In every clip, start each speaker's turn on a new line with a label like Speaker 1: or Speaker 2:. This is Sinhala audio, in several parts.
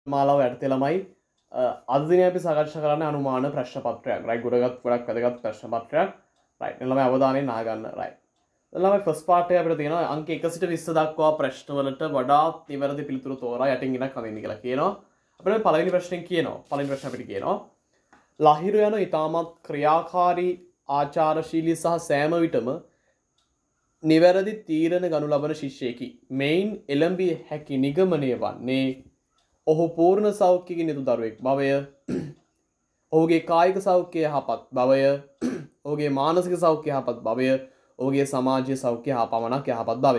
Speaker 1: මාලාව යටතේ ළමයි අද දිනේ අපි සාකච්ඡා කරන්නේ අනුමාන ප්‍රශ්න පත්‍රයක්. රයිට් ගොඩක් වැදගත් ප්‍රශ්න පත්‍රයක්. රයිට් ළමයි අවධානයෙන් අහගන්න. රයිට්. ළමයි ෆස්ට් පාර්ට් එක අපිට තියෙනවා අංක 1 සිට 20 දක්වා ප්‍රශ්න වලට වඩාත් නිවැරදි පිළිතුරු තෝරා යටින් ඉනක් අඳින්න කියලා කියනවා. අපිට පළවෙනි ප්‍රශ්නෙන් කියනවා. පළවෙනි ප්‍රශ්න අපිට කියනවා ලහිරු යන ඊටමත් ක්‍රියාකාරී ආචාරශීලී සහ සෑම විටම නිවැරදි තීරණ ගනු ලබන ශිෂ්‍යයෙකි. මෙයින් එළඹිය හැකි නිගමනය වන්නේ ඔහු පූර්ණ සෞඛ්‍යකින් යුතු දරුවෙක් බවය, ඔහුගේ කායික සෞඛ්‍යය යහපත් බවය, ඔහුගේ මානසික සෞඛ්‍යය යහපත් බවය, ඔහුගේ සමාජීය සෞඛ්‍යය හා පමණක් යහපත් බවය.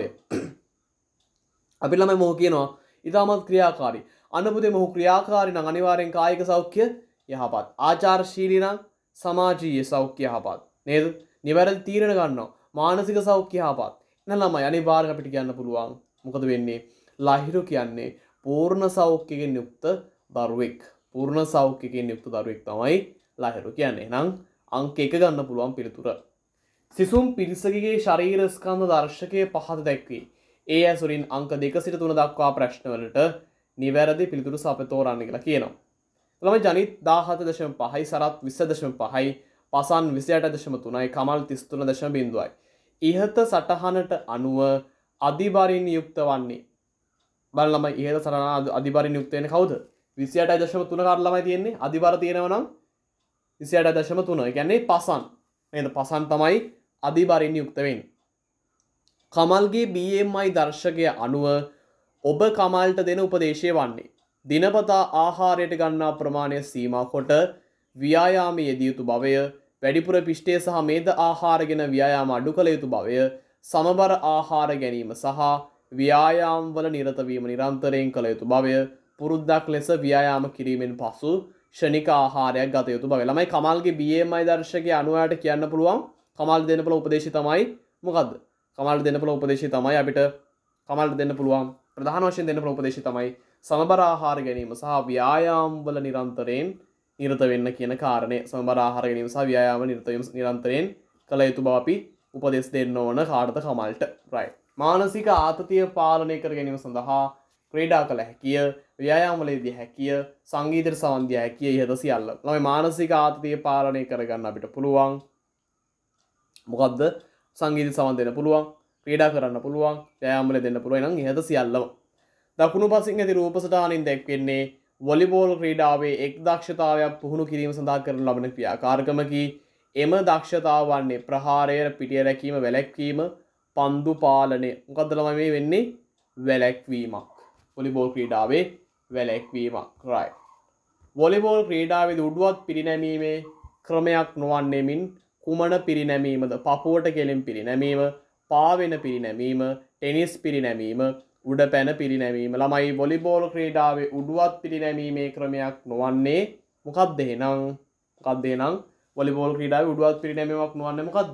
Speaker 1: අපි ළමයි මොහු කියනවා ඊටමත් ක්‍රියාකාරී. අනුපුතේ මොහු ක්‍රියාකාරී නම් අනිවාර්යෙන් කායික සෞඛ්‍ය යහපත්. ආචාරශීලී නම් සමාජීය සෞඛ්‍ය යහපත්. නේද? නිවැරදි තීරණ ගන්නවා. මානසික සෞඛ්‍ය යහපත්. එහෙනම් ළමයි අනිවාර්යෙන් අපිට කියන්න පුළුවන් මොකද වෙන්නේ? ලහිරු කියන්නේ පූර්ණ සෞඛ්‍යයෙන් යුක්ත දරුවෙක්. පූර්ණ සෞඛ්‍යයෙන් යුක්ත දරුවෙක් තමයි ලහිරු කියන්නේ. එහෙනම් අංක 1 ගන්න පුළුවන් පිළිතුර. සිසුම් පිරිසකගේ ශරීර ස්කන්ධ දර්ශකයේ පහත දැක්වේ. ඒ ඇසුරින් අංක 2 සිට 3 දක්වා ප්‍රශ්නවලට නිවැරදි පිළිතුරු සපතෝරන්න කියලා කියනවා. ළමයි ජනිත් 17.5යි, සරත් 20.5යි, පසන් 28.3යි, කමල් 33.0යි. ඉහත සටහනට අනුව අධිබරින් යුක්ත වන්නේ බලන්න ළමයි ඉහත සටහන අධිබරින් යුක්ත වෙන්නේ කවුද? 28.3 කාට ළමයි තියෙන්නේ? අධිබර තියෙනවා නම් 28.3. ඒ කියන්නේ පසන්. නේද? පසන් තමයි අධිබරින් යුක්ත වෙන්නේ. කමල්ගේ BMI දර්ශකය අනුව ඔබ කමල්ට දෙන උපදේශය වන්නේ දිනපතා ආහාරයට ගන්නා ප්‍රමාණය සීමා කොට ව්‍යායාමයේ යෙදිය යුතු බවය, වැඩිපුර පිෂ්ඨය සහ මේද ආහාරගෙන ව්‍යායාම අඩු කළ යුතු බවය, සමබර ආහාර ගැනීම සහ ව්‍යායාම වල නිරත වීම නිරන්තරයෙන් කළ යුතු බවය, පුරුද්දක් ලෙස ව්‍යායාම කිරීමෙන් පසු ක්ෂණික ආහාරයක් ගත යුතු බවය. ළමයි කමල්ගේ BMI දර්ශකයේ අනුවයට කියන්න පුළුවන් කමල් දෙන්න පුළුවන් උපදේශය තමයි මොකද්ද? කමල්ට දෙන්න පුළුවන් උපදේශය තමයි අපිට කමල්ට දෙන්න පුළුවන් ප්‍රධාන වශයෙන් දෙන්න පුළුවන් උපදේශය තමයි සමබර ආහාර ගැනීම සහ ව්‍යායාම වල නිරන්තරයෙන් නිරත වෙන්න කියන කාරණේ. සමබර ආහාර ගැනීම සහ ව්‍යායාම නිරන්තරයෙන් කළ යුතු බව අපි උපදෙස් දෙන්න ඕන කාටද? කමල්ට. right. මානසික ආතතිය පාලනය කර ගැනීම සඳහා ක්‍රීඩා කළ හැකිය, ව්‍යායාම වල යෙදිය හැකිය, සංගීතයට සවන් දිය හැකිය ඉහත සියල්ල. ළමයි මානසික ආතතිය පාලනය කරගන්න අපිට පුළුවන්. මොකද්ද? සංගීත සවන් දෙන්න පුළුවන්, ක්‍රීඩා කරන්න පුළුවන්, ව්‍යායාම වල දෙන්න පුළුවන්. නම් ඉහත සියල්ලම. දකුණු පසින් ඇති රූප සටහනින් දැක්වෙන්නේ වොලිබෝල් ක්‍රීඩාවේ එක් දක්ෂතාවයක් පුහුණු කිරීම සඳහා කරන ලබන ක්‍රියාකාරකමකි. එම දක්ෂතාව වන්නේ ප්‍රහාරය, පිටිය රැකීම, වැළැක්වීම, පන්දු පාලනය. මොකද්ද ළමයි මේ වෙන්නේ? වැළැක්වීමක්. වොලිබෝල් ක්‍රීඩාවේ වැළැක්වීමක්. right. වොලිබෝල් ක්‍රීඩාවේ උඩුවත් පිරිනැමීමේ ක්‍රමයක් නොවන්නේ මින් කුමන පිරිනැමීමද? පපුවට කෙලින් පිරිනැමීම, පාවෙන පිරිනැමීම, ටෙනිස් පිරිනැමීම, උඩ පැන පිරිනැමීම. ළමයි වොලිබෝල් ක්‍රීඩාවේ උඩුවත් පිරිනැමීමේ ක්‍රමයක් නොවන්නේ මොකක්ද එහෙනම්? මොකක්ද එහෙනම්? වොලිබෝල් ක්‍රීඩාවේ උඩුවත් පිරිනැමීමක් නොවන්නේ මොකක්ද?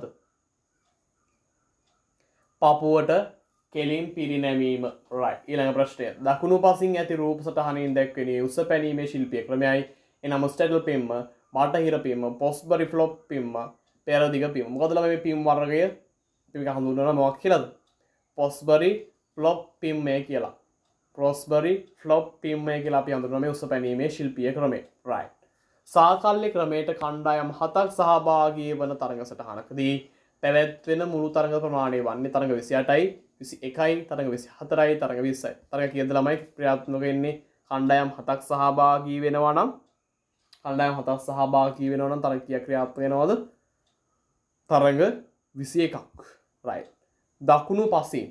Speaker 1: පපුවට කෙලින් පිරිනැමීම. right. ඊළඟ ප්‍රශ්නය. දකුණු පසින් ඇති රූප සටහනින් දැක්වෙන උස පැනීමේ ශිල්පීය ක්‍රමයයි. එනම ස්ටැඩල් පිම්ම, බටහිර පිම්ම, පොස්බරි ෆ්ලොප් පිම්ම, පෙරදිග පිම්ම. මොකද ළමයි මේ පිම් වර්ගය අපි හඳුන්වනවා මොකක් කියලාද? පොස්බරි ෆ්ලොප් පිම්මය කියලා. පොස්බරි ෆ්ලොප් පිම්මය කියලා අපි හඳුන්වනවා මේ උස පැනීමේ ශිල්පීය ක්‍රමය. right. සාකල්‍ය ක්‍රමයට කණ්ඩායම් 7ක් සහභාගී වන තරඟ සටහනකදී පැවැත්වෙන මුළු තරඟ ප්‍රමාණය වන්නේ තරඟ 28යි, 21යි, තරඟ 24යි, තරඟ 20යි. තරඟ කීයද ළමයි ක්‍රියාත්මක වෙන්නේ? කණ්ඩායම් 7ක් සහභාගී වෙනවා නම් තරඟ කීයක් ක්‍රියාත්මක වෙනවද? තරඟ 21ක්. right. දකුණු පසින්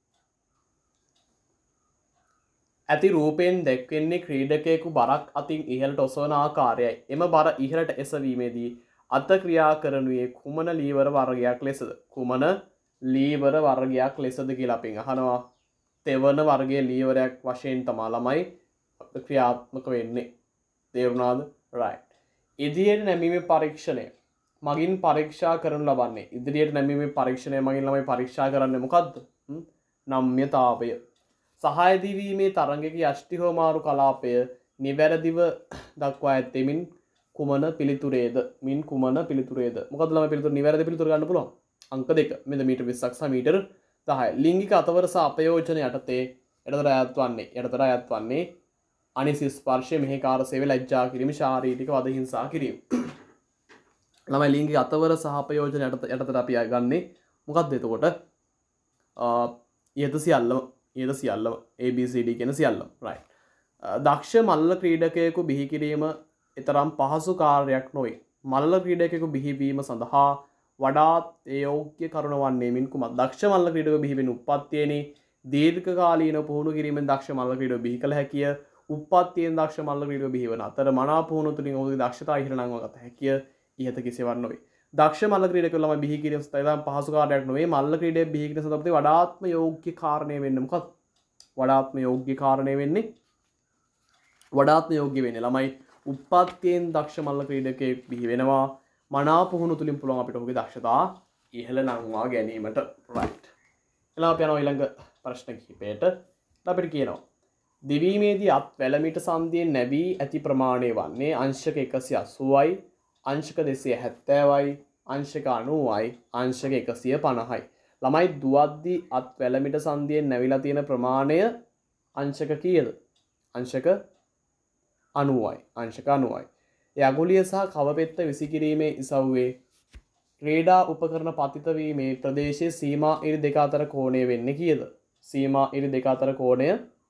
Speaker 1: ඇති රූපයෙන් දැක්වෙන්නේ ක්‍රීඩකයෙකු බරක් අතින් ඉහළට ඔසවන ආකාරයයි. එම බර ඉහළට එසවීමේදී අත ක්‍රියා කරනුයේ කුමන ලීවර වර්ගයක් ලෙසද? කුමන ලීවර වර්ගයක් ලෙසද කියලා අපෙන් අහනවා. තෙවන වර්ගයේ ලීවරයක් වශයෙන් තමයි ළමයි ක්‍රියාත්මක වෙන්නේ. තේරුණාද? right. ඉදිරියට නැමීමේ පරීක්ෂණය මගින් පරීක්ෂා කරනු ලබන්නේ. ඉදිරියට නැමීමේ පරීක්ෂණය මගින් ළමයි පරීක්ෂා කරන්නේ මොකද්ද? නම්‍යතාවය. සහාය දීීමේ තරංගක යෂ්ටි හෝ මාරු කලාපය නිවැරදිව දක්වා ඇත්තෙමින් කුමන පිළිතුරේද? මොකද ළමයි පිළිතුර නිවැරදි පිළිතුර ගන්න පුළුවන්. අංක 2 මෙන්න මීටර් 20ක් සහ මීටර් 10යි. ලිංගික අතවර සහ අපයෝජන යටතේ යටතට අයත් වන්නේ අනිසි ස්පර්ශය, මෙහෙකාර සේවය, ලැජ්ජා කිරීම, ශාරීරික වද හිංසා කිරීම. ළමයි ලිංගික අතවර සහපයෝජන යටතට අපි ගන්නේ මොකක්ද එතකොට? ඉහත සියල්ලම ABCD කියන සියල්ලම. right. දක්ෂ මල්ල ක්‍රීඩකයෙකු බිහි කිරීම එතරම් පහසු කාර්යයක් නොවේ. මල්ල ක්‍රීඩකයෙකු බිහිවීම සඳහා වඩාත් යෝග්‍ය කරුණ වන්නේ මින් කුමක්? දක්ෂ මල්ල ක්‍රීඩකයෙකු බිහිවෙන උප්පත්තියේනි දීර්ඝකාලීන පුහුණු කිරීමෙන් දක්ෂ මල්ල ක්‍රීඩකයෙකු බිහි කළ හැකිය. උප්පත්තියෙන් දක්ෂ මල්ල ක්‍රීඩකයෙකු බිහිවන අතර මනා පුහුණු තුලින් ඔහුගේ දක්ෂතා ඉහළ නංවා ගත හැකිය. ඉහත කිසිවක් නොවේ. දක්ෂ මල්ල ක්‍රීඩකයෙකු ළමයි බිහි කිරීම සඳහා පහසු කාර්යයක් නොවේ. මල්ල ක්‍රීඩකයෙකු බිහි කිරීම සඳහා වඩාත්ම යෝග්‍ය කාරණය වෙන්නේ මොකක්ද? වඩාත්ම යෝග්‍ය කාරණය වෙන්නේ වඩාත්ම යෝග්‍ය වෙන්නේ ළමයි උප්පත්තියෙන් දක්ෂ මල්ල ක්‍රීඩකයෙක් බිහි වෙනවා. මනා පුහුණු තුලින් පුළුවන් අපිට ඔහුගේ දක්ෂතා ඉහළ නංවා ගැනීමට. right. එලා අපි යනවා ඊළඟ ප්‍රශ්න කිහිපයට. අපිට කියනවා දිවීමේදී අත් වැලමිට සංදියෙන් නැවී ඇති ප්‍රමාණය වන්නේ අංශක 180යි, අංශක 270යි, අංශක 90යි, අංශක 150යි. ළමයි දුවද්දී අත් වැලමිට සංදියෙන් නැවිලා තියෙන ප්‍රමාණය අංශක කීයද? අංශක 90යි. අංශක 90යි. යගුලිය සහ කවපෙත්ත විසිකිරීමේ ඉසව්වේ ක්‍රීඩා උපකරණ පතිත වීමේ ප්‍රදේශයේ සීමා ඉරි දෙක අතර කෝණය වෙන්නේ කීයද? සීමා ඉරි දෙක අතර කෝණය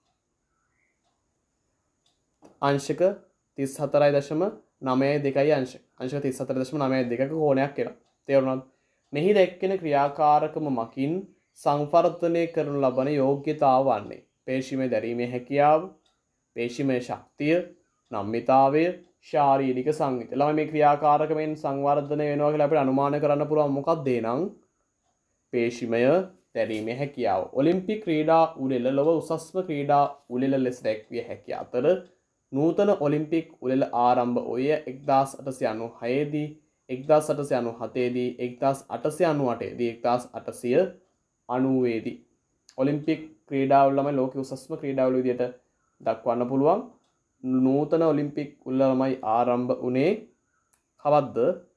Speaker 1: අංශක 34.92යි අංශක 34.92ක කෝණයක් එනවා. තේරුණාද? මෙහි දැක්වෙන ක්‍රියාකාරකම මකින් සංවර්ධනය කරනු ලබන යෝග්‍යතාව වන්නේ පේශීමේ දැරීමේ හැකියාව, පේශීමේ ශක්තිය, නම්මිතාවය, ශාරීරික සංවිත. ළමයි මේ ක්‍රියාකාරකමෙන් සංවර්ධනය වෙනවා කියලා අපිට අනුමාන කරන්න පුළුවන් මොකක්ද එනං? පේශීමය දැරීමේ හැකියාව. ඔලිම්පික් ක්‍රීඩා උළෙල ලොව උසස්ම ක්‍රීඩා උළෙල ලෙස දැක්විය හැකි අතර නූතන ඔලිම්පික් උළෙල ආරම්භ ඔය 1896 දී, 1897 දී, 1898 දී, 1890 දී ඔලිම්පික් ක්‍රීඩාවල ළමයි ලෝකයේ උසස්ම ක්‍රීඩාවල විදියට දක්වන්න පුළුවන්. නූතන ඔලිම්පික් උළෙල ළමයි ආරම්භ වුණේ කවද්ද?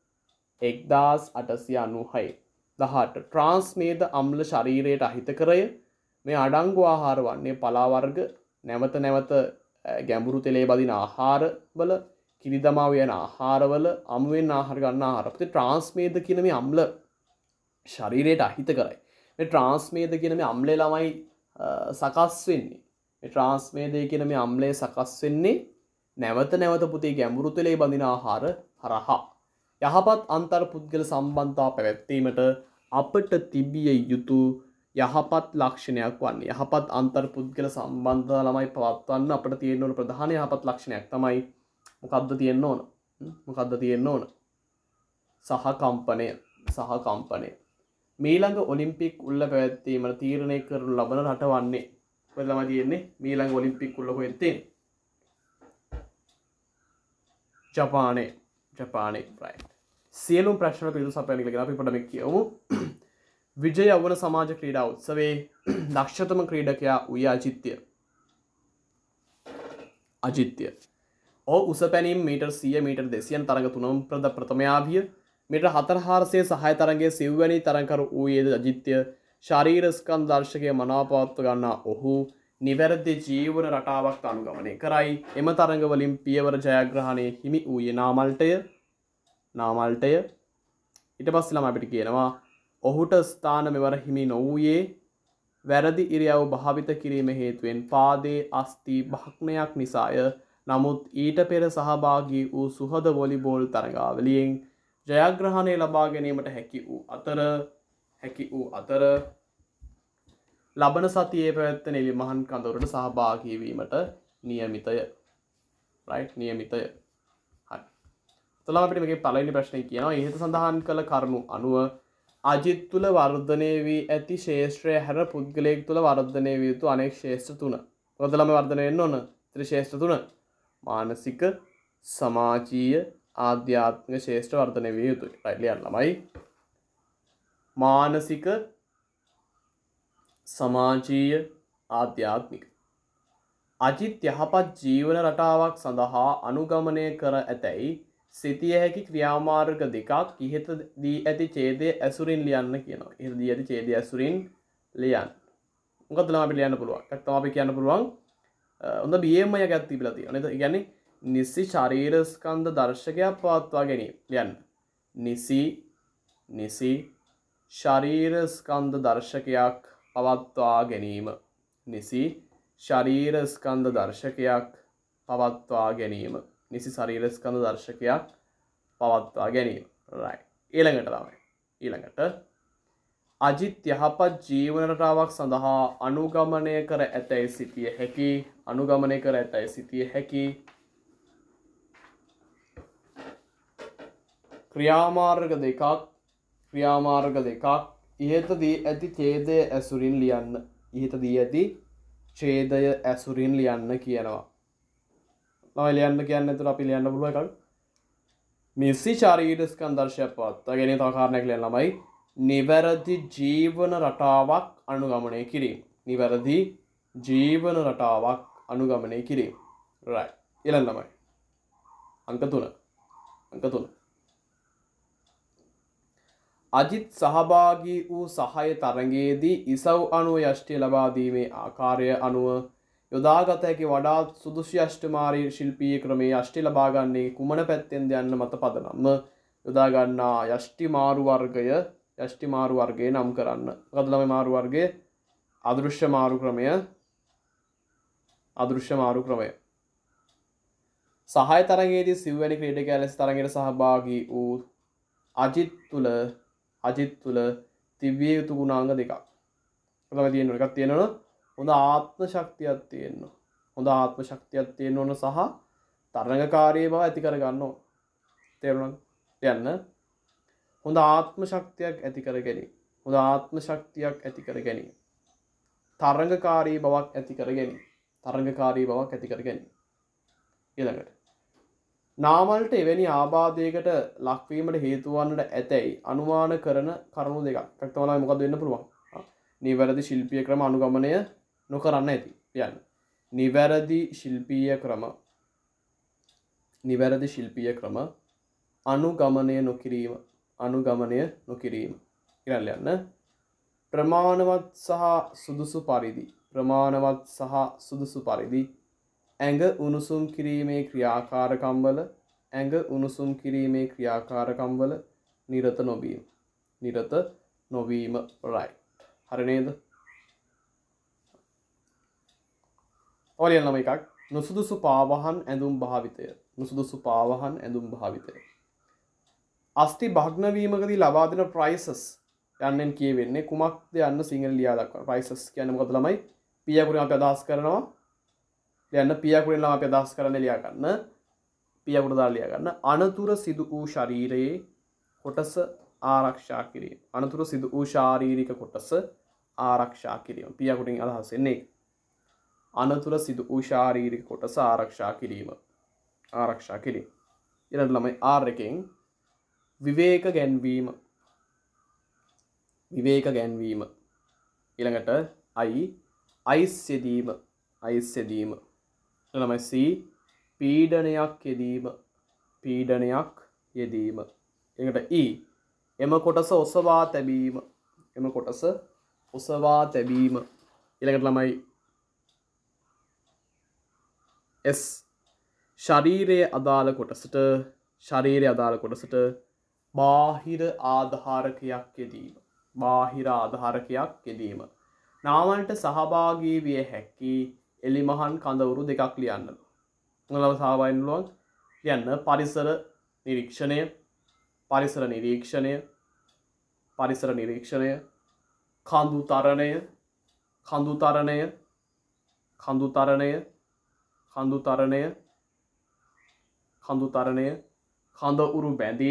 Speaker 1: 1896. 18. ට්‍රාන්ස්මේද අම්ල ශරීරයට අහිතකරය. මේ අඩංගු ආහාර වන්නේ පලා වර්ග, නැවත නැවත ගැඹුරු තෙලේ බදින ආහාරවල, කිරිදමා වයන ආහාරවල, අමුවෙන් ආහාර ගන්න ආහාර. අපිට ට්‍රාන්ස්මේද කියන මේ අම්ල ශරීරයට අහිත කරයි. මේ ට්‍රාන්ස්මේද කියන මේ අම්ලේ ළමයි සකස් වෙන්නේ. මේ ට්‍රාන්ස්මේදය කියන මේ අම්ලය සකස් වෙන්නේ නැවත නැවත පුතේ ගැඹුරු තෙලේ බදින ආහාර හරහා. යහපත් අන්තර් පුද්ගල සම්බන්ධතා පැවැත්වීමට අපට තිබිය යුතු යහපත් ලක්ෂණයක් වන්නේ. යහපත් අන්තර් පුද්ගල සම්බන්ධතා ළමයි පවත්වන්න අපට තියෙන්න ඕන ප්‍රධාන යහපත් ලක්ෂණයක් තමයි මොකද්ද තියෙන්න ඕන? මොකද්ද තියෙන්න ඕන? සහකම්පනය. සහකම්පනය. මීළඟ ඔලිම්පික් උල්ල පැවැත්වීමට තීරණය කරනු ලබන රට වන්නේ කොහෙද ළමයි තියෙන්නේ? මීළඟ ඔලිම්පික් උල්ල කොහෙද තියෙන්නේ? ජපානයේ. ජපානයේ. right. සියලුම ප්‍රශ්න පිළිතුරු සපයන්න කියලා අපි පොඩ්ඩක් කියමු. විජය යවන සමාජ ක්‍රීඩා උත්සවයේ දක්ෂතම ක්‍රීඩකයා වූයේ අජිත්‍ය. අජිත්‍ය. ඔහු උස පැනීම මීටර් 100 මීටර් 200 තරඟ තුනම ප්‍රථමයා විය. මීටර් 4400 සහාය තරඟයේ සිව්වැනි තරඟකරු වූයේද අජිත්‍ය. ශරීර ස්කන්ධ දර්ශකය මනාපවත්ව ගන්නා ඔහු නිවැරදි ජීවන රටාවක් අනුගමනය කරයි. එම තරඟ වලින් පියවර ජයග්‍රහණය හිමි වූයේ නාමල්ටය. නාමල්ටය. ඊට පස්සේ ළම අපිට කියනවා ඔහුට ස්ථාන මෙවර හිමි නොවූයේ වැරදි ඉරියව් භාවිත කිරීම හේතුවෙන් පාදයේ අස්ථි භග්නයක් නිසාය. නමුත් ඊට පෙර සහභාගී වූ සුහද වොලිබෝල් තරගාවලියෙන් ජයග්‍රහණය ලබා ගැනීමට හැකි වූ අතර ලබන සතියේ පැවැත්වෙන එළි මහන් කඳවුරට සහභාගී වීමට නියමිතය. right. නියමිතය. හරි. එතකොට අපිට මේකේ පළවෙනි ප්‍රශ්නේ කියනවා ඉහත සඳහන් කළ කරුණු අනුව අජිත් තුල වර්ධනය වී ඇති ශේෂ්ත්‍රය හැර පුද්ගලයෙක් තුල වර්ධනය විය යුතු අනෙක් ශේෂ්ත්‍ර තුන. මොකද ළමයි වර්ධනය වෙන්න ඕන? ත්‍රිශේෂ්ත්‍ර තුන. මානසික, සමාජීය, ආධ්‍යාත්මික ශේෂ්ත්‍ර වර්ධනය විය යුතුයි. right ලියන්න ළමයි. මානසික, සමාජීය, ආධ්‍යාත්මික. අජිත් යහපත් ජීවන රටාවක් සඳහා අනුගමනය කර ඇතැයි සිතිය හැකි ක්‍රියාමාර්ග දෙකක් ඉහත දී ඇති ඡේදය ඇසුරින් ලියන්න කියනවා. ඉහත දී ඇති ඡේදය ඇසුරින් ලියන්න. මොකද ළමයි අපිට ලියන්න පුළුවන්. එකක් තමයි අපි කියන්න පුළුවන් හොඳ BMI එකක් තිබිලා තියෙනවා නේද? ඒ කියන්නේ නිසි ශරීර ස්කන්ධ දර්ශකයක් පවත්වා ගැනීම. ලියන්න. නිසි ශරීර ස්කන්ධ දර්ශකයක් පවත්වා ගැනීම. නිසි ශරීර ස්කන්ධ දර්ශකයක් පවත්වා ගැනීම. නිසි ශරීර ස්කන්ධ දර්ශකයක් පවත්වා ගැනීම. right. ඊළඟට අජිත් යහපත් ජීවන රටාවක් සඳහා අනුගමනය කර ඇතැයි සිටිය හැකි ක්‍රියාමාර්ග දෙකක් ඉහතදී ඇති ඡේදය ඇසුරින් ලියන්න කියනවා. ලියන්න කියන්නේ එතකොට අපි ලියන්න පුළුවන් එකක්. නිසි ශරීර ස්කන්ධ දර්ශකයක් පවත්වා ගැනීම තව කාරණයක් ලියන්න ළමයි. නිවැරදි ජීවන රටාවක් අනුගමනය කිරීම. නිවැරදි ජීවන රටාවක් අනුගමනය කිරීම. right. ඊළඟ ළමයි. අංක 3. අජිත් සහභාගී වූ සහාය තරගයේදී ඉසව් අණුව යෂ්ටිය ලබා දීමේ ආකාරය අනුව යොදාගත හැකි වඩාත් සුදුසු යෂ්ටිමාරී ශිල්පීය ක්‍රමයේ යෂ්ටි ලබා ගන්නේ කුමන පැත්තෙන්ද යන්න මත පදනම්ව යොදා ගන්නා යෂ්ටි මාරු වර්ගය නම් කරන්න. මොකද ළමයි මාරු වර්ගය? අදෘශ්‍ය මාරු ක්‍රමය. සහාය තරගයේදී සිව්වැනි ක්‍රීඩකයා ලෙස තරගයට සහභාගී වූ අජිත් තුල තිබිය යුතු ගුණාංග දෙකක්. තමයි තියෙනවා. එකක් තියෙනවා හොඳ ආත්ම ශක්තියක් තියෙනවා. සහ තරඟකාරී බව ඇති කර ගන්න ඕන. තේරුණාද? යන්න. හොඳ ආත්ම ශක්තියක් ඇති කර ගැනීම. තරඟකාරී බවක් ඇති කර ගැනීම. ඊළඟට නාමල්ට එවැනි ආබාධයකට ලක්වීමට හේතු වන්නට ඇතැයි අනුමාන කරන කරුණු දෙකක්. එකක් තමයි මොකද වෙන්න පුළුවන්? නිවැරදි ශිල්පීය ක්‍රම අනුගමනය නොකරන්න ඇති. යන්න. නිවැරදි ශිල්පීය ක්‍රම අනුගමනය නොකිරීම. ඊළඟ යන්න. ප්‍රමාණවත් සහ සුදුසු පරිදි ඇඟ උණුසුම් කිරීමේ ක්‍රියාකාරකම්වල නිරත නොවීම. right. හරි නේද? ඔලියන් ළම එකක්. නුසුදුසු පාවහන් ඇඳුම් භාවිතය. අස්ථි භග්න වීමකදී ලබා දෙන prices යන්නෙන් කියවෙන්නේ කුමක්ද යන්න සිංහල ලියා දක්වන්න. prices කියන්නේ මොකද ළමයි? පියකුරෙන් අපි අදහස් කරනවා. ලියන්න පියකුරෙන් ළම අපි අදහස් කරන්නේ ලියා ගන්න. පියකුර දාලා ලියා ගන්න. අනතුර සිදු වූ ශරීරයේ කොටස ආරක්ෂා කිරීම. පියකුරෙන් අදහස් වෙන්නේ අනතුර සිදු වූ ශාරීරික කොටස ආරක්ෂා කිරීම. ඊළඟ ළමයි R එකෙන් විවේක ගැන්වීම. ඊළඟට අයිස් යෙදීම. ළමයි C පීඩනයක් යෙදීම. ඊළඟට E එම කොටස ඔසවා තැබීම. ඊළඟට ළමයි S ශරීරයේ අදාළ කොටසට බාහිර ආධාරකයක් යෙදීම. නාමල්ට සහභාගී විය හැකි එලිමහන් කඳවුරු දෙකක් ලියන්න. මොනවාද සහභාගී වෙන්න පුළුවන්? ලියන්න පරිසර නිරීක්ෂණය, කඳු තරණය, කඳ උරු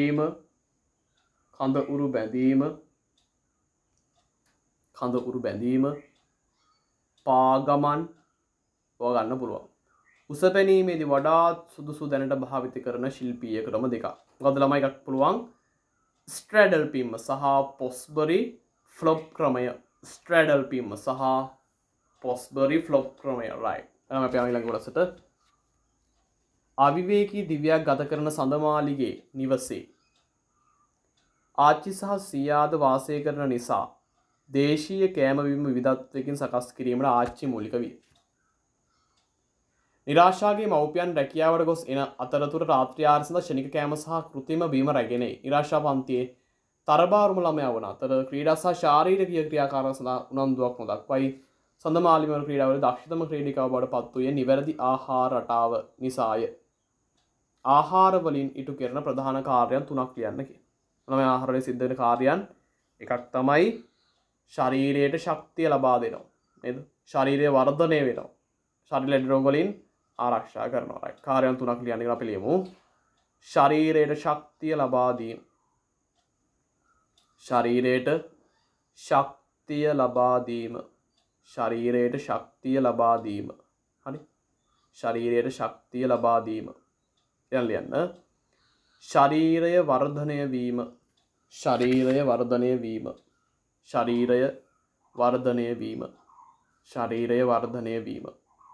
Speaker 1: බැඳීම, පාගමන් ගන්න පුළුවන්. උස පැනීමේදී වඩාත් සුදුසු දැනට භාවිත කරන ශිල්පීය ක්‍රම දෙකක්. මොකද ළමයි එකක් පුළුවන් ස්ට්‍රැඩල් පිම්ම සහ පොස්බරි ෆ්ලොප් ක්‍රමය. right. එහෙනම් අපි ඊළඟ කොටසට අවිවේකී දිව්‍යයක් ගත කරන සඳමාලිගේ නිවසේ ආච්චි සහ සීයාද වාසය කරන නිසා දේශීය කෑම බීම විවිධත්වයකින් සකස් කිරීමට ආච්චි මූලික විය. නිරාශාගේ මව්පියන් රැකියාවට ගොස් එන අතරතුර රාත්‍රී ආහාර සඳහා ශනික කෑම සහ කෘත්‍රිම බීම රැගෙන නිරාශා පන්තියේ තරබාරුම ළමයා වන අතර ක්‍රීඩා සහ ශාරීරික ක්‍රියාකාරකම් සඳහා උනන්දුවක් නොදක්වයි. සඳමාලිමවල ක්‍රීඩාවල දක්ෂතම ක්‍රීඩිකාව බවට පත් වූයේ නිවැරදි ආහාර රටාව නිසාය. ආහාර වලින් ඉටු කරන ප්‍රධාන කාර්යයන් 3ක් ලියන්න කියලා. ළමයා ආහාර වලින් සිද්ධ වෙන කාර්යයන් එකක් තමයි ශරීරයට ශක්තිය ලබා දෙනවා. නේද? ශරීරය වර්ධනය වෙනවා. ශරීර ලෙඩ රෝග වලින් ආරක්ෂා කරනවා. රයිට්. කාර්යයන් 3ක් ලියන්න කියලා අපි ලියමු. ශරීරයට ශක්තිය ලබා දීම. ශරීරයට ශක්තිය ලබා දීම. ශරීරයට ශක්තිය ලබා දීම. හරි. ශරීරයට ශක්තිය ලබා දීම. දැන් ලියන්න. ශරීරය වර්ධනය වීම. ශරීරය වර්ධනය වීම. ශරීරය වර්ධනය වීම. ශරීරය වර්ධනය වීම.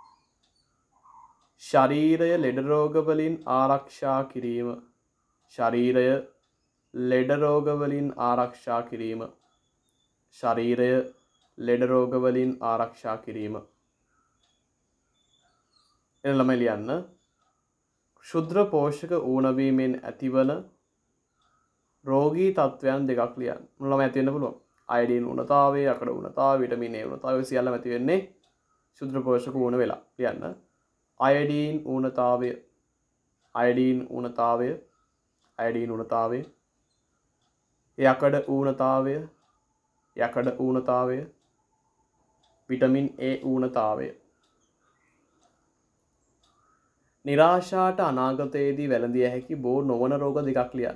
Speaker 1: ශරීරය ලෙඩ රෝග වලින් ආරක්ෂා කිරීම. ශරීරය ලෙඩ රෝග වලින් ආරක්ෂා කිරීම. ශරීරය ලෙඩ රෝග වලින් ආරක්ෂා කිරීම. එන ළමයි ලියන්න. ක්ෂුද්‍ර පෝෂක ඌනවීමෙන් ඇතිවන රෝගී තත්ත්වයන් දෙකක් ලියන්න. මොන ළමයි ඇති වෙන්න පුළුවන්? අයඩින් ඌනතාවය, යකඩ ඌනතාවය, විටමින් A ඌනතාවය සියල්ලම ඇති වෙන්නේ ක්ෂුද්‍ර පෝෂක ඌන වෙලා. ලියන්න. අයඩින් ඌනතාවය, අයඩින් ඌනතාවය, අයඩින් ඌනතාවය, යකඩ ඌනතාවය, යකඩ ඌනතාවය, විටමින් A ඌනතාවය. නිරාශාට අනාගතයේදී වැළඳිය හැකි බෝ නොවන රෝග දෙකක් ලියන්න.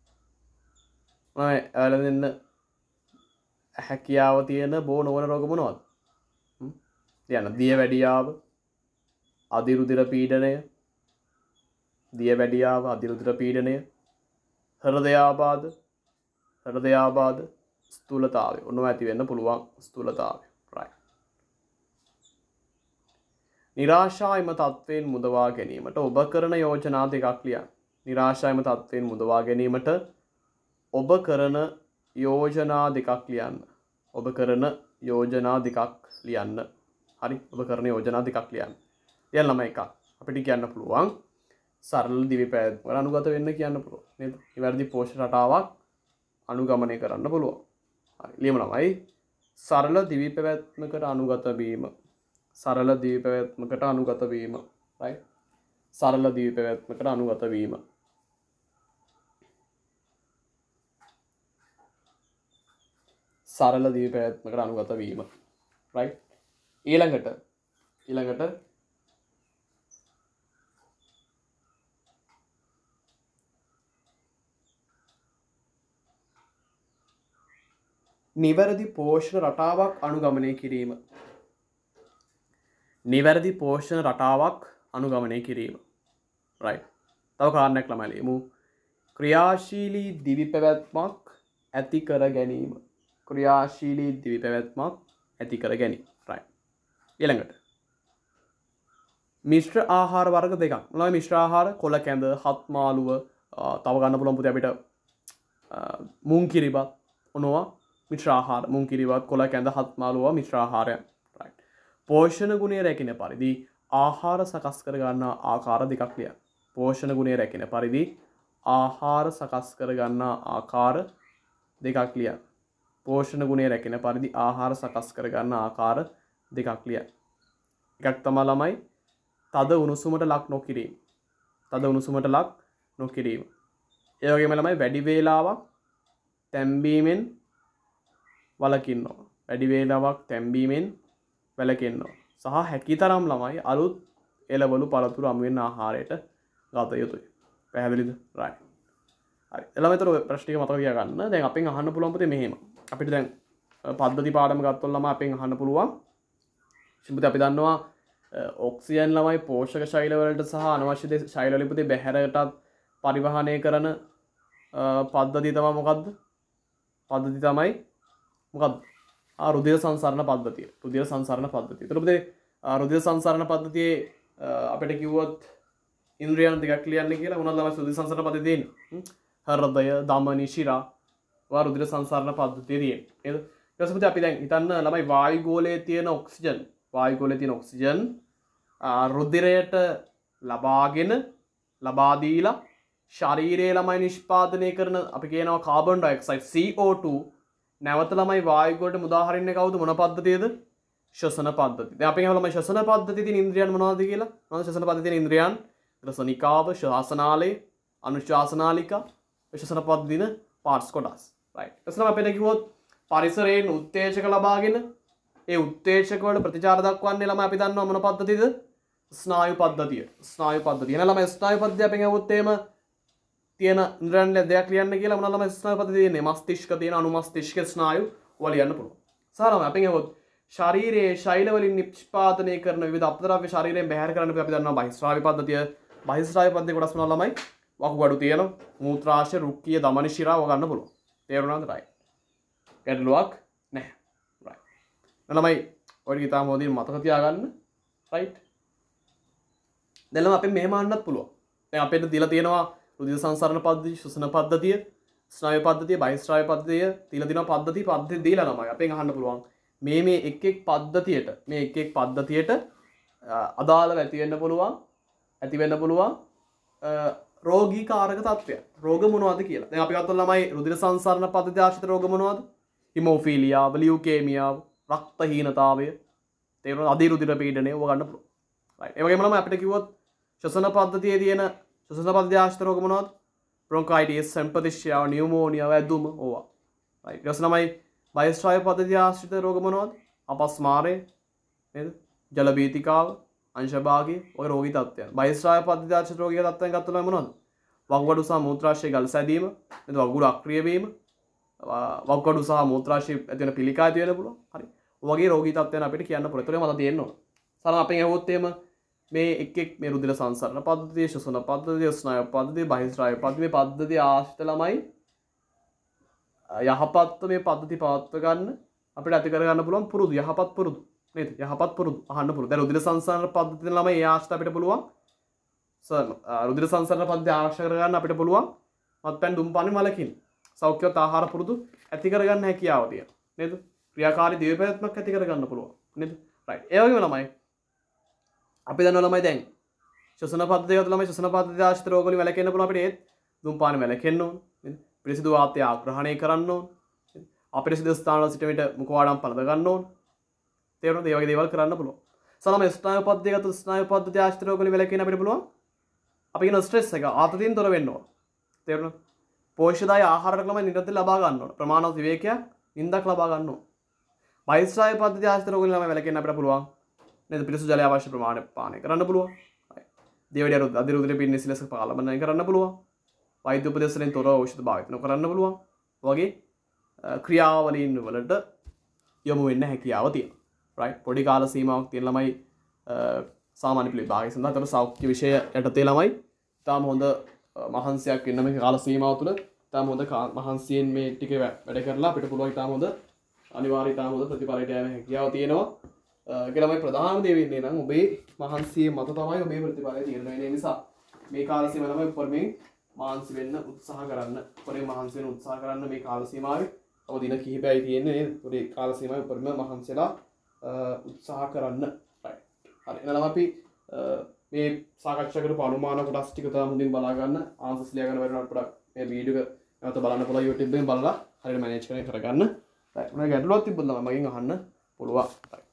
Speaker 1: වැළඳෙන්න හැකියාව තියෙන බෝ නොවන රෝග මොනවද? ලියන්න. දියවැඩියාව, අධිරුධිර පීඩනය, දියවැඩියාව, අධිරුධිර පීඩනය, හෘදයාබාධ, හෘදයාබාධ, ස්ථූලතාවය. ඔන්නව ඇති වෙන්න පුළුවන් ස්ථූලතාවය. right. නිරාශායම තත්ත්වයෙන් මුදවා ගැනීමට ඔබ කරන යෝජනා දෙකක් ලියන්න. නිරාශායම තත්ත්වයෙන් මුදවා ගැනීමට ඔබ කරන යෝජනා දෙකක් ලියන්න. ඔබ කරන යෝජනා දෙකක් ලියන්න. හරි. ඔබ කරන යෝජනා දෙකක් ලියන්න. ලියන්න ළමයි එකක්. අපිට කියන්න පුළුවන් සරල දිවි පැවැත්මකට අනුගත වෙන්න කියන්න පුළුවන්. නේද? නිවැරදි පෝෂණ රටාවක් අනුගමනය කරන්න පුළුවන්. හරි. ලියමු ළමයි. සරල දිවි පැවැත්මකට අනුගත වීම. සරල දිවි පැවැත්මකට අනුගත වීම. right. සරල දිවි පැවැත්මකට අනුගත වීම. සරල දිවි පැවැත්මකට අනුගත වීම. right. ඊළඟට නිවැරදි පෝෂණ රටාවක් අනුගමනය කිරීම. නිවැරදි පෝෂණ රටාවක් අනුගමනය කිරීම. right. තව කාරණයක් ළමයි ලියමු. ක්‍රියාශීලී දිවි පැවැත්මක් ඇති කර ගැනීම. ක්‍රියාශීලී දිවි පැවැත්මක් ඇති කර ගැනීම. right. ඊළඟට මිශ්‍ර ආහාර වර්ග දෙකක්. මොනවද මිශ්‍ර ආහාර? කොළ කැඳ, හත් මාළුව, තව ගන්න පුළුවන් පුතේ අපිට මුං කිරිබත්. ඔනවා මිශ්‍ර ආහාර. මුං කිරිබත්, කොළ කැඳ, හත් මාළුව මිශ්‍ර ආහාරයන්. right. පෝෂණ ගුණය රැකින පරිදි ආහාර සකස් කර ගන්නා ආකාර දෙකක් ලියන්න. පෝෂණ ගුණය රැකින පරිදි ආහාර සකස් කර ගන්නා ආකාර දෙකක් ලියන්න. පෝෂණ ගුණය රැකින පරිදි ආහාර සකස් කර ගන්නා ආකාර දෙකක් ලියන්න. එකක් තමයි ළමයි තද උණුසුමට ලක් නොකිරීම. තද උණුසුමට ලක් නොකිරීම. ඒ වගේම ළමයි වැඩි වේලාවක් තැම්බීමෙන් වළකින්නවා. වැඩි වේලාවක් තැම්බීමෙන් වැළකෙන්නවා. සහ හැකිතරම් ළමයි අලුත් එළවලු පළතුරු අමු වෙන ආහාරයට ගත යුතුයි. පැහැදිලිද? right. හරි. ළමයිතර ප්‍රශ්නික මතක තියාගන්න. දැන් අපෙන් අහන්න පුළුවන් පුතේ මෙහෙම. අපිට දැන් පද්ධති පාඩම ගත්තොත් ළමයි අපෙන් අහන්න පුළුවන්. සිම්පුතේ අපි දන්නවා ඔක්සිජන් ළමයි පෝෂක ශෛල වලට සහ අනවශ්‍ය ශෛල වලින් පුතේ බැහැරටත් පරිවහනය කරන පද්ධතිය තමයි මොකද්ද? පද්ධතිය තමයි මොකද්ද? රුධිර සංසරණ පද්ධතිය. රුධිර සංසරණ පද්ධතිය. ඒතර පුතේ රුධිර සංසරණ පද්ධතියේ අපිට කිව්වොත් ඉන්ද්‍රියන් දෙකක් ලියන්න කියලා මොනවද ළමයි රුධිර සංසරණ පද්ධතිය තියෙන්නේ? හෘදය, ධමනි, ශිරා. වා රුධිර සංසරණ පද්ධතිය තියෙන්නේ. නේද? ඊට පස්සේ අපි දැන් හිතන්න ළමයි වායු ගෝලයේ තියෙන ඔක්සිජන් රුධිරයට ලබා දීලා ශරීරයේ ළමයි නිෂ්පාදනය කරන අපි කියනවා කාබන් ඩයොක්සයිඩ් CO2 නැවත ළමයි වායු වලට මුදා හරින්නේ කවුද මොන පද්ධතියද ශ්වසන පද්ධතිය. දැන් අපි කියනවා ළමයි ශ්වසන පද්ධතියේ තියෙන ඉන්ද්‍රියන් මොනවද කියලා. මොනවද ශ්වසන පද්ධතියේ තියෙන ඉන්ද්‍රියන්? රසනිකාව, ශ්වාසනාලය, අනුශාසනාලිකා, ශ්වසන පද්ධතියේ පාර්ට්ස් කොටස්. රයිට්. එතන අපිට කිව්වොත් පරිසරයෙන් උත්තේජක ලබාගෙන ඒ උත්තේජක වල ප්‍රතිචාර දක්වන්නේ ළමයි අපි දන්නවා මොන පද්ධතියද? ස්නායු පද්ධතිය. ස්නායු පද්ධතිය. එන ළමයි ස්නායු පද්ධතිය අපෙන් ඇහුවොත් එහෙම තියෙන ඉන්ද්‍රයන් දෙයක් ලියන්න කියලා මොන ළමයි ස්නායු පද්ධතිය තියෙන්නේ? මස්තිෂ්ක තියෙන අනුමස්තිෂ්ක ස්නායු වල ලියන්න පුළුවන්. සාරම අපෙන් ඇහුවොත් ශරීරයේ ශෛල වලින් නිෂ්පාදනය කරන විවිධ අපද්‍රව්‍ය ශරීරයෙන් බැහැර කරන්න අපි දන්නවා බහිස්රාවි පද්ධතිය. බහිස්රාවි පද්ධතිය කොටස් මොනවා ළමයි? වකුගඩු තියෙනවා. මූත්‍රාශය, රුක්කීය, දමන ශිරාව ගන්න පුළුවන්. තේරුණාද? රයිට්. ගැටලුවක් නැහැ. රයිට්. ළමයි ඔය ටික තාම හොඳින් මතක තියාගන්න. රයිට්. දැන් ළමයි අපෙන් මෙහෙම අහන්නත් පුළුවන්. දැන් අපිට දීලා තියෙනවා රුධිර සංසරණ පද්ධතිය, ශ්වසන පද්ධතිය, ස්නායු පද්ධතිය, බහිස්රාවි පද්ධතිය, දීලා තියෙනවා පද්ධති දීලා ළමයි අපෙන් අහන්න පුළුවන්. මේ එක් පද්ධතියට අදාළව ඇති වෙන්න පුළුවන් රෝගී කාරක තත්ත්වය. රෝග මොනවද කියලා. දැන් අපි ගත්තොත් ළමයි රුධිර සංසරණ පද්ධතිය ආශ්‍රිත රෝග මොනවද? හිමෝෆීලියාව, ලියුකේමියාව, රක්තහීනතාවය, තේරුණාද? අධිරුධිර පීඩනය ඕවා ගන්න පුළුවන්. රයිට්. ඒ වගේම ළමයි අපිට කිව්වොත් ශ්වසන පද්ධතියේ තියෙන ශ්වසන පද්ධතිය ආශ්‍රිත රෝග මොනවද? බ්‍රොන්කයිටිස්, සෙම්පතිෂියාව, නියුමෝනියාව, ඇදුම ඕවා. රයිට්. ඊට පස්සේ ළමයි බහිස්රාවි පද්ධතිය ආශ්‍රිත රෝග මොනවද? අපස්මාරය නේද? ජල බීතිකාව, අංශභාගය ඔය රෝගී තත්ත්වයන්. බහිස්රාවි පද්ධතිය ආශ්‍රිත රෝගී තත්ත්වයන් ගත්තොත් මොනවද? වකුගඩු සහ මූත්‍රාශය ගල් සැදීම, නේද? වකුගඩු අක්‍රිය වීම, වකුගඩු සහ මූත්‍රාශය ඇති වෙන පිළිකා ඇති වෙන පුළුවන්. හරි. ඔය වගේ රෝගී තත්ත්වයන් අපිට කියන්න පුළුවන්. ඒතකොට මත තියෙන්න ඕන. සාරම අපෙන් ඇහුවොත් එහෙම මේ එක් මේ රුධිර සංසරණ පද්ධතිය, ශ්වසන පද්ධතිය, ස්නායු පද්ධතිය, බහිස්රාවි පද්ධතිය මේ පද්ධතිය ආශ්‍රිත ළමයි යහපත්ව මේ පද්ධති පවත්ව ගන්න අපිට ඇති කරගන්න පුළුවන් පුරුදු යහපත් පුරුදු නේද? යහපත් පුරුදු අහන්න පුළුවන්. දැන් රුධිර සංසරණ පද්ධතිය ළමයි ඒ ආශ්‍රිත අපිට පුළුවන් රුධිර සංසරණ පද්ධතිය ආශ්‍රය කරගන්න අපිට පුළුවන් මත්පැන් දුම්පානේ වලකින් සෞඛ්‍යවත් ආහාර පුරුදු ඇති කරගන්න හැකියාව තියෙනවා නේද? ක්‍රියාකාරී දිව්‍ය පැවැත්මක් ඇති කරගන්න පුළුවන් නේද? රයිට්. ඒ වගේම ළමයි අපි දන්නවා ළමයි දැන් ශ්වසන පද්ධතියත් ළමයි ශ්වසන පද්ධතිය ආශ්‍රිත රෝග වලින් වැළකෙන්න පුළුවන් අපිට ඒත් දුම්පානේ වැළකෙන්න ඕන නේද? පිරිසිදු වාතය ආග්‍රහණය කරන්න ඕන. අපිරිසිදු ස්ථානවල සිට විට මුඛවාඩම් පළඳ ගන්න ඕන. තේරුණාද? ඒ වගේ දේවල් කරන්න පුළුවන්. සලම ස්නායු පද්ධතිය ගත්ත ස්නායු පද්ධතිය ආශ්‍රිත රෝග වලින් වැළකෙන්න අපිට පුළුවන්. අපි කියන ස්ට්‍රෙස් එක ආතතියෙන් තොර වෙන්න ඕන. තේරුණාද? පෝෂ්‍යදාය ආහාරයක් ළමයි නිරන්තරයෙන් ලබා ගන්න ඕන. ප්‍රමාණවත් විවේකයක් නිින්දක් ලබා ගන්න ඕන. බහිස්රාවි පද්ධතිය ආශ්‍රිත රෝග වලින් ළමයි වැළකෙන්න අපිට පුළුවන්. නේද? පිරිසිදු ජලය අවශ්‍ය ප්‍රමාණය පානය කරන්න පුළුවන්. දේවඩිය අධිරුධිර පින්න සිලස පාලනය කරන්න පුළුවන්. වෛද්‍ය උපදෙස් වලින් තොරව ඖෂධ භාවිත නොකරන්න පුළුවන්. වගේ ක්‍රියාවලින් වලට යොමු වෙන්න හැකියාව තියෙනවා. රයිට්. පොඩි කාල සීමාවක් තියෙන ළමයි සාමාන්‍ය පිළි භාගය සඳහා තර සෞඛ්‍ය විෂය යටතේ ළමයි තාම හොඳ මහන්සියක් වෙන්න මේ කාල සීමාව තුළ තාම හොඳ මහන්සියෙන් මේ ටික වැඩ කරලා අපිට පුළුවන් තාම හොඳ අනිවාර්යයෙන් තාම හොඳ ප්‍රතිඵලයට යෑම හැකියාව තියෙනවා. ඒක ළමයි ප්‍රධානම දේ වෙන්නේ නම් ඔබේ මහන්සිය මත තමයි ඔබේ ප්‍රතිඵලය තීරණය වෙන්නේ. නිසා මේ කාල සීමාව ළමයි උපරිමයෙන් මහන්සි වෙන්න උත්සාහ කරන්න. උපරිම මහන්සි වෙන්න උත්සාහ කරන්න මේ කාල සීමාවේ. ඔබ දින කිහිපයයි තියෙන්නේ නේද? ඔබේ කාල සීමාවේ උපරිම මහන්සිලා උත්සාහ කරන්න. right. හරි. එහෙනම් අපි මේ සාකච්ඡා කරපු අනුමාන කොටස් ටික තව හොඳින් බලා ගන්න. ආන්සර්ස් ලියා ගන්න බැරි වුණාට පොඩක් මේ වීඩියෝ එක නැවත බලන්න පුළුවන් YouTube එකෙන් බලලා හරියට මැනේජ් කරගන්න. right. මොනවා ගැටලුවක් තිබ්බොත් මගෙන් අහන්න පුළුවන්. right.